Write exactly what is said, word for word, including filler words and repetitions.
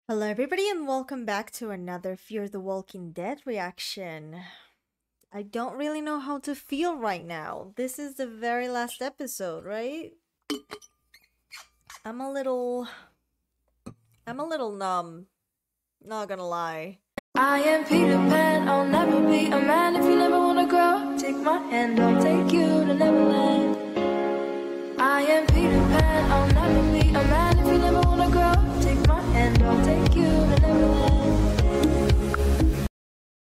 Hello, everybody, and welcome back to another Fear the Walking Dead reaction. I don't really know how to feel right now. This is the very last episode, right? I'm a little... I'm a little numb. Not gonna lie. I am Peter Pan, I'll never be a man if you never wanna grow. Take my hand, I'll take you to Neverland. I am Peter Pan, I'll never be a man if you never wanna grow. Take my hand, I'll take you to Neverland.